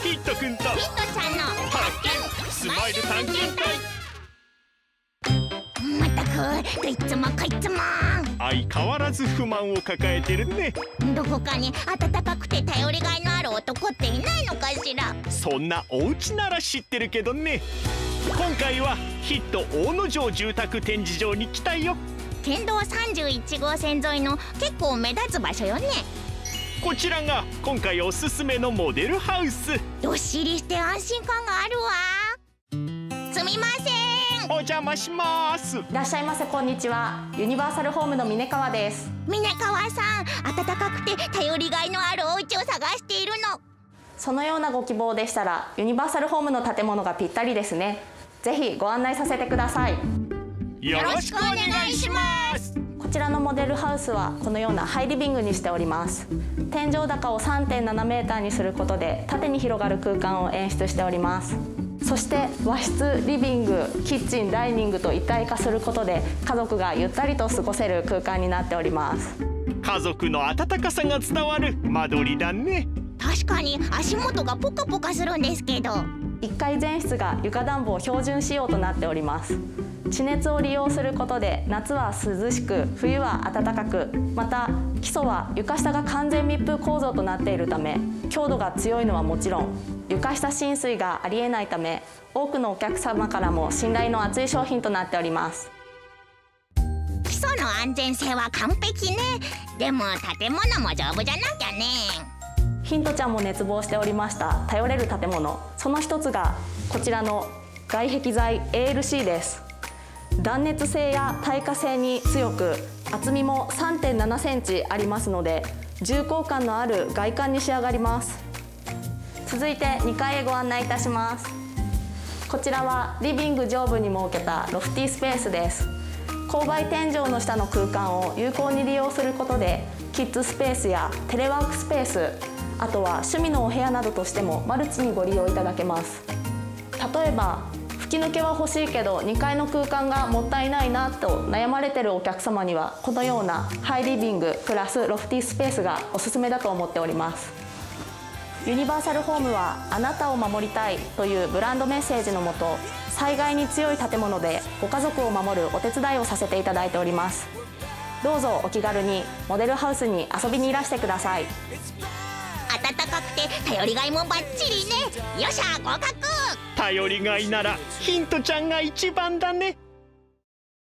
ヒットくんとヒットちゃんの発見スマイル探検隊。 まったくどいつもこいつも相変わらず不満を抱えてるね。 どこかに温かくて頼りがいのある男っていないのかしら。 そんなお家なら知ってるけどね。今回はヒット大野城住宅展示場に来たよ。 県道31号線沿いの結構目立つ場所よね。 こちらが今回おすすめのモデルハウス。 どっしりして安心感があるわ。すみません。 お邪魔します。 いらっしゃいませ、こんにちは。ユニバーサルホームの峰川です。 峰川さん、暖かくて頼りがいのあるお家を探しているの。 そのようなご希望でしたらユニバーサルホームの建物がぴったりですね。ぜひご案内させてください。 よろしくお願いします。 こちらのモデルハウスはこのようなハイリビングにしております。天井高を 3.7 メーターにすることで縦に広がる空間を演出しております。そして和室、リビング、キッチン、ダイニングと一体化することで家族がゆったりと過ごせる空間になっております。 家族の温かさが伝わる間取りだね。 確かに足元がポカポカするんですけど、 1階全室が床暖房標準仕様となっております。地熱を利用することで夏は涼しく冬は暖かく、また基礎は床下が完全密封構造となっているため強度が強いのはもちろん床下浸水がありえないため多くのお客様からも信頼の厚い商品となっております。 基礎の安全性は完璧ね。でも建物も丈夫じゃなきゃね。 ヒントちゃんも熱望しておりました頼れる建物、その一つがこちらの外壁材 ALC です。断熱性や耐火性に強く厚みも 3.7 センチありますので重厚感のある外観に仕上がります。続いて2階へご案内いたします。こちらはリビング上部に設けたロフティースペースです。勾配天井の下の空間を有効に利用することでキッズスペースやテレワークスペース、あとは趣味のお部屋などとしてもマルチにご利用いただけます。例えば吹き抜けは欲しいけど2階の空間がもったいないなと悩まれているお客様にはこのようなハイリビングプラスロフティースペースがおすすめだと思っております。ユニバーサルホームはあなたを守りたいというブランドメッセージのもと災害に強い建物でご家族を守るお手伝いをさせていただいております。どうぞお気軽にモデルハウスに遊びにいらしてください。 暖かくて頼りがいもバッチリね。よっしゃ合格。 頼りがいならヒントちゃんが一番だね。